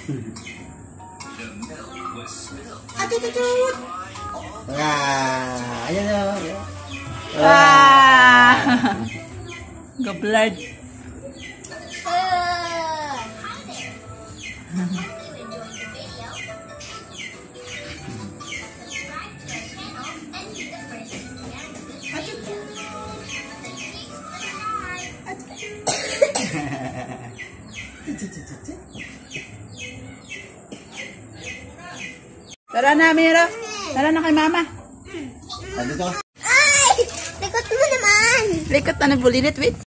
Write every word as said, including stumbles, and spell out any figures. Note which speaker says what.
Speaker 1: Atitutut.
Speaker 2: Ah, ayan na.
Speaker 3: Ah. Gablard. Tara na, Mira. Tara na kay Mama.
Speaker 2: Ano to?
Speaker 1: Ay! Likot mo naman!
Speaker 3: Likot na bulilit, wait.